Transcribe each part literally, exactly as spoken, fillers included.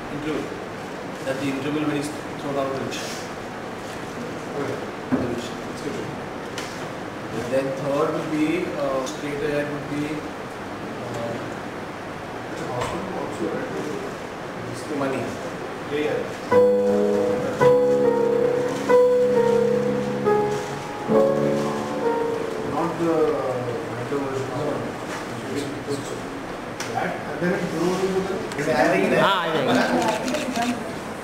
interval. That the interval when he's thrown out of the wish. Okay. The wish. It's good. And then third would be uh, straight ahead would be uh, It's a hospital also, right? money. Yeah, yeah. Not the micro version. No. That and then it grows into the. हाँ आ जाएगा.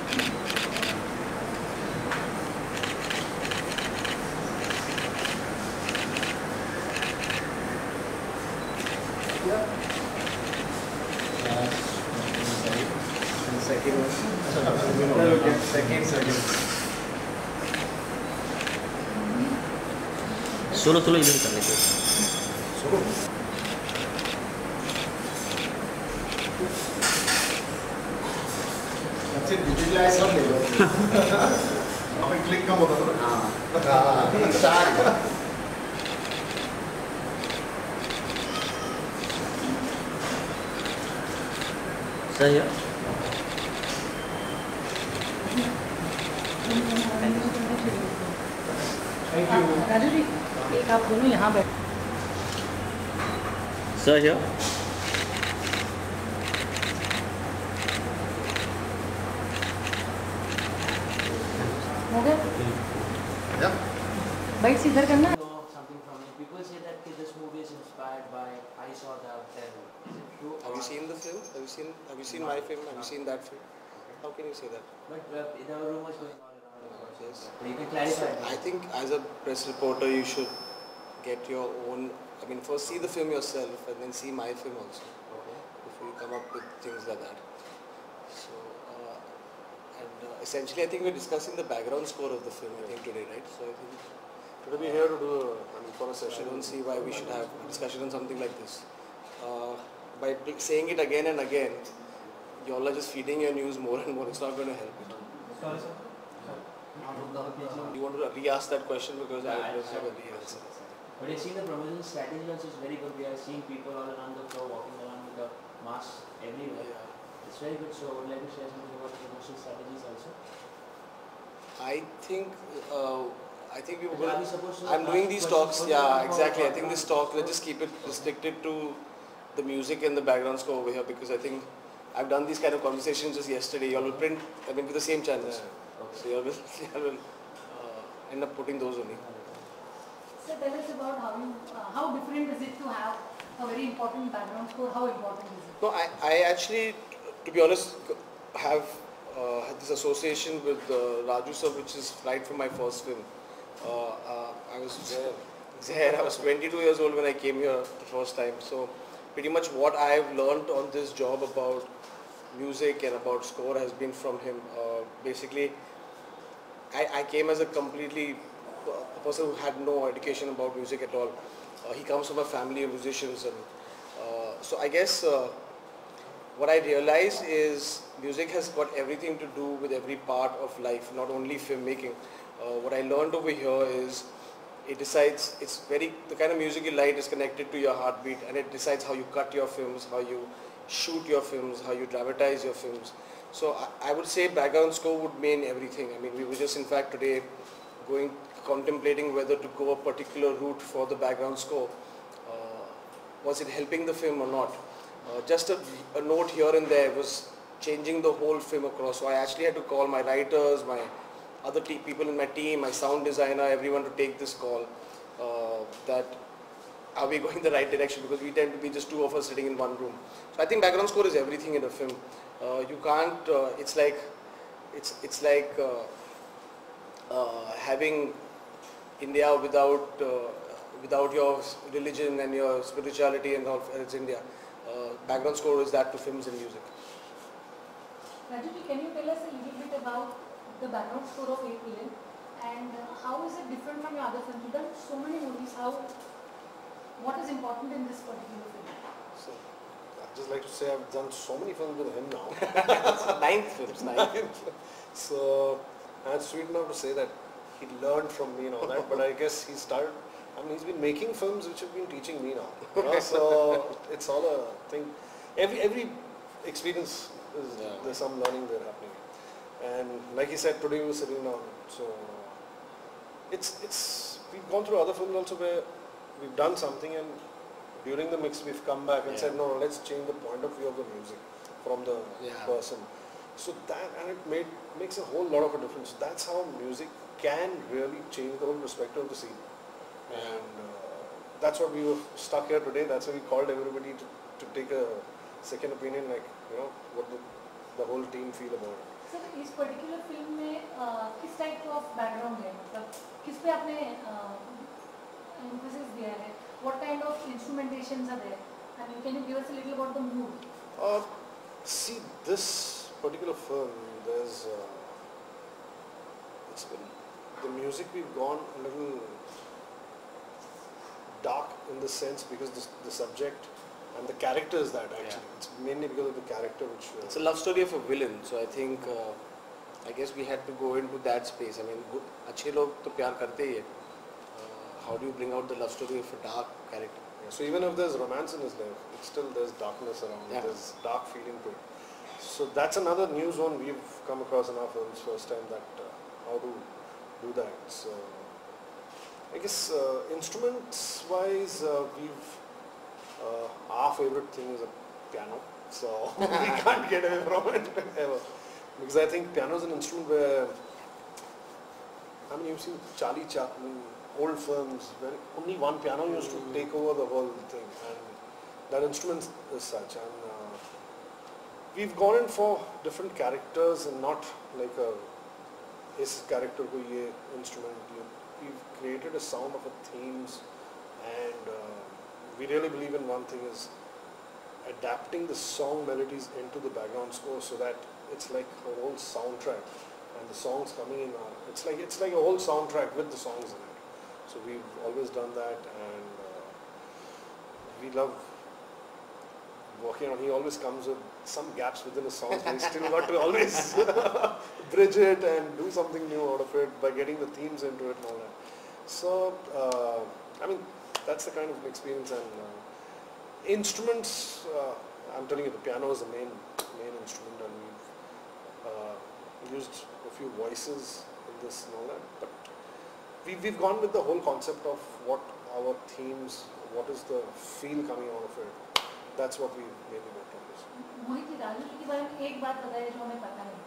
Second one. No, okay. Second, second. Solo solo इधर कर लेते हैं. Solo. That's it. Digitalize कर ले लो. अभी click कम होता था ना. हाँ. हाँ. Start. सही है. Thank you. राजू जी एक आप दोनों यहाँ बैठ. सही है. हो गया. Yeah. बैठ से इधर करना. Something from it. People say that this movie is inspired by I Saw the Devil. Is it true? Have you seen the film? Have you seen Have you seen my film? Have you seen that film? How can you say that? But uh, there were rumors going on around about Yes. this. But you can clarify. I think as a press reporter, you should get your own. I mean, first see the film yourself, and then see my film also Okay. before you come up with things like that. So, uh, and uh, essentially, I think we're discussing the background score of the film. I think today, right? So I think Today we're here to do a, I mean, for a I session. don't see why we should have a discussion on something like this. Uh, by p- saying it again and again, you all are just feeding your news more and more. It's not going to help it. Sorry, sir. You want to re-ask that question because Yeah, I I- don't have a re-answer. But you've seen the promotion strategy also is very good. We are seeing people all around the floor walking around with the masks everywhere. Yeah. It's very good. So I would like to share something about the promotion strategies also. I think uh, I think we But will. are we supposed to I'm ask doing these questions talks. for Yeah, the- exactly. I think this talk. Let's just keep it restricted to the music and the background score over here because I think I've done these kind of conversations just yesterday. You all will print. I mean, with the same channels. Okay. So you all will, you all will uh, end up putting those only. So tell us about how you uh, how different is it to have a very important background score? How important is it? No, I, I actually, to be honest, have uh, had this association with uh, Raju sir, which is right from my first film. Uh, uh, I was there, there. I was twenty-two years old when I came here the first time. So, pretty much what I have learned on this job about music and about score has been from him. Uh, basically, I, I came as a completely a person who had no education about music at all. Uh, he comes from a family of musicians, and uh, so I guess uh, what I realized is music has got everything to do with every part of life, not only filmmaking. Uh, what I learned over here is it decides, it's very, the kind of music you like is connected to your heartbeat, and it decides how you cut your films, how you shoot your films, how you dramatize your films. So I, I would say background score would mean everything. I mean, we were just in fact today going, contemplating whether to go a particular route for the background score. Uh, was it helping the film or not? Uh, just a, a note here and there was changing the whole film across. So I actually had to call my writers, my other te- people in my team, my sound designer, everyone to take this call. Uh, that are we going the right direction? Because we tend to be just two of us sitting in one room. So I think background score is everything in a film. Uh, you can't. Uh, it's like, it's it's like uh, uh, having India without uh, without your religion and your spirituality and all. It's India. Uh, background score is that to films and music. Rajuji, can you tell us a little bit about the background score of eight million and uh, how is it different from your other films? You've done so many movies. How, what is important in this particular film? So, I'd just like to say I've done so many films with him now. Ninth films, ninth. So, that's sweet enough to say that he learned from me and all that, but I guess he started, I mean, he's been making films which have been teaching me now. You know? So, it's all a thing. Every, every experience is Yeah. there's some learning there happening. And like he said, today we were sitting down. So it's it's we've gone through other films also where we've done something and during the mix we've come back and Yeah. said no, let's change the point of view of the music from the Yeah. person. So that and it made makes a whole lot of a difference. That's how music can really change the whole perspective of the scene. And uh, that's what we were stuck here today. That's why we called everybody to, to take a second opinion, like you know what the, the whole team feel about it. Sir इस particular film में अ, किस type of background है, मतलब किस पे आपने emphasis दिया है, what kind of instrumentations are there, and can you give us a little about the mood? Uh, see, this particular film, there's uh, it's been, the music we've gone a little dark in the sense because the, the subject and the character is that actually. Yeah. It's mainly because of the character which. Uh, It's a love story of a villain, so I think uh, I guess we had to go into that space. I mean, good, अच्छे लोग तो प्यार करते ही है. Uh, how do you bring out the love story of a dark character? yeah, so even if there's romance in his life, it's still there's darkness around. Yeah. There's dark feeling to it. So that's another new zone we've come across in our films first time that uh, how to do that. So I guess uh, instruments wise uh, we've uh, our favorite thing is a piano. So we can't get away from it ever because I think piano is an instrument where I mean you've seen Charlie Chaplin old films where only one piano used to take over the whole thing and that instrument is such and uh, we've gone in for different characters and not like a इस character को ये instrument ये we've created a sound of a themes and uh, we really believe in one thing is adapting the song melodies into the background score so that it's like a whole soundtrack and the songs coming in are, it's like it's like a whole soundtrack with the songs in it. So we've always done that and uh, we love working on. He always comes with some gaps within his songs, but he's still got to always bridge it and do something new out of it by getting the themes into it and all that. So uh, I mean that's the kind of experience and uh, instruments. Uh, I'm telling you, the piano is the main main instrument, and we've uh, used a few voices in this and all that. But we, we've gone with the whole concept of what our themes, what is the feel coming out of it. That's what we mainly worked on this. Mohit ji, Raju ji के बारे में एक बात बताइए जो हमें पता नहीं.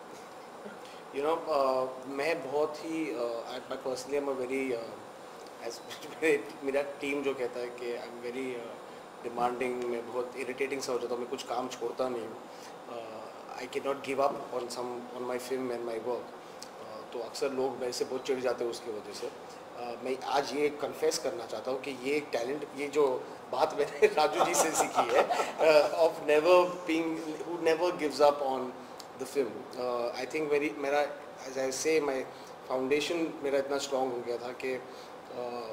You know, uh, मैं बहुत ही uh, I personally am a very uh, as मेरा टीम जो कहता है कि I'm very uh, demanding, मैं बहुत irritating सा हो जाता हूँ, मैं कुछ काम छोड़ता नहीं हूँ. uh, I cannot give up on some on my film and my work. uh, तो अक्सर लोग मेरे से बहुत चिढ़ जाते हैं उसकी वजह से. uh, मैं आज ये कन्फेस करना चाहता हूँ कि ये टैलेंट, ये जो बात मैंने राजू जी से सीखी है of never being who never gives up on the film. Uh, I think very मेरा as I say my foundation मेरा इतना strong हो गया था कि uh,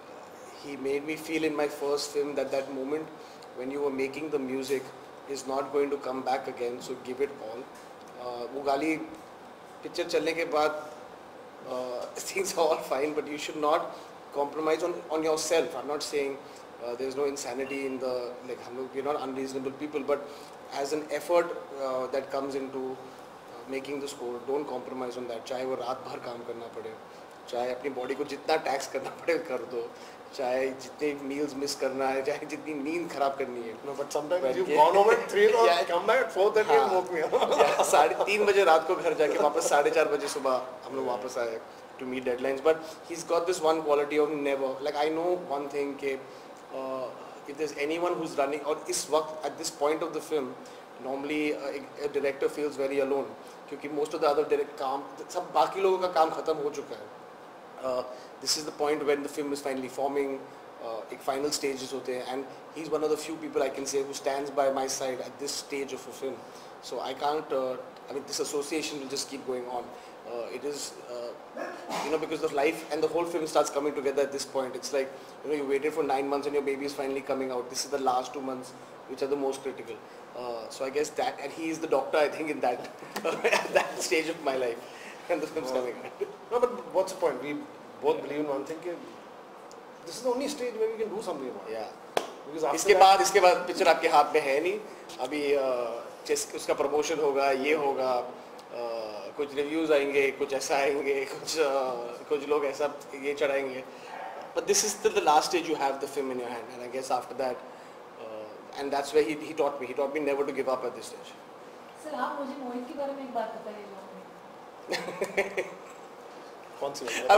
he made me feel in my first film that that moment when you were making the music is not going to come back again, so give it all. Uh, वो गाली picture चलने के बाद uh, things are all fine, but you should not compromise on on yourself. I'm not saying uh, there's no insanity in the like हम लोग we're not unreasonable people, but as an effort uh, that comes into uh, making the score, don't compromise on that. चाहे वो रात भर काम करना पड़े, चाहे अपनी बॉडी को जितना टैक्स करना पड़े कर दो, चाहे जितने मील्स मिस करना है, चाहे जितनी नींद खराब करनी है. No, but sometimes But you've yeah. gone home at three o'clock, Yeah. come back at four thirty and हाँ. woke me up. या साढ़े तीन बजे रात को घर जाके वापस साढ़े चार बजे सुबह हम लोग वापस आए to meet deadlines. But he's got this one quality of never, like I know one thing कि uh, if there's anyone who's running और इस वक्त at this point of the film normally uh, a director feels very alone क्योंकि most of the other direct काम सब बाकी लोगों का काम खत्म हो चुका है. uh, this is the point when the film is finally forming. uh, एक final stages होते हैं and he's one of the few people I can say who stands by my side at this stage of a film. So I can't uh, I mean this association will just keep going on. Uh, it is uh, you know because of life and the whole film starts coming together at this point. It's like you know you waited for nine months and your baby is finally coming out. This is the last two months which are the most critical. Uh, so I guess that, and he is the doctor I think in that at that stage of my life and the film's Oh. coming out. No, but what's the point? We both believe in one thing. कि This is the only stage where we can do something about it. Yeah. Because after इसके that- बाद इसके बाद picture आपके हाथ में है नहीं अभी uh, जिस- उसका प्रमोशन होगा ये होगा uh, कुछ रिव्यूज आएंगे कुछ ऐसा आएंगे कुछ uh, कुछ लोग ऐसा ये चढ़ाएंगे but this is still the last stage you have the film in your hand and I guess after that uh, and that's where he, he taught me he taught me never to give up at this stage. Sir आप मुझे मोहित के बारे में एक बात बताइए जो आपने कौन सी अब-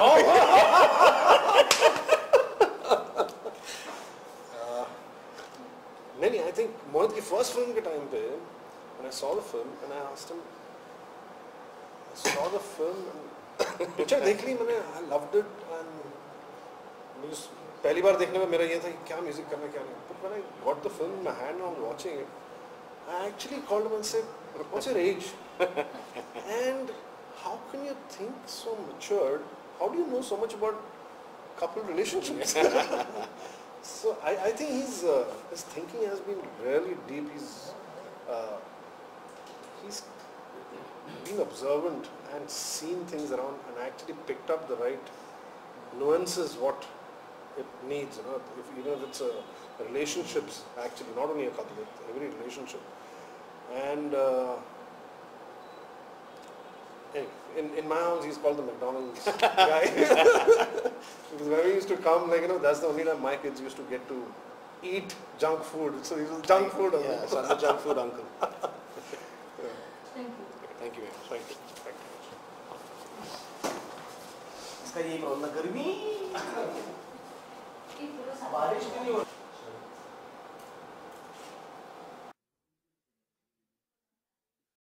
नहीं नहीं, I think मोहित की first film के time पे when I saw the film and I asked him, I saw the film and picture देख ली मैंने, I loved it and मुझे पहली बार देखने में मेरा ये था कि क्या म्यूजिक करना क्या नहीं, but when I got the film in my hand and I was watching it, I actually called him and said, what's your age? And how can you think so matured? How do you know so much about couple relationships? So I, I think his uh, his thinking has been really deep. He's uh, he's been observant and seen things around and actually picked up the right nuances what it needs. You know, if even if it's a relationships actually, not only a couple, it's every relationship. And uh, anyway, in in my house he's called the McDonald's guy. Because when we used to come, like, you know, that's the only time my kids used to get to eat junk food. So he was junk food. Yeah, so I'm the junk food uncle. Thank you Thank you very much. Thank you. Thank you. इसका ये problem गर्मी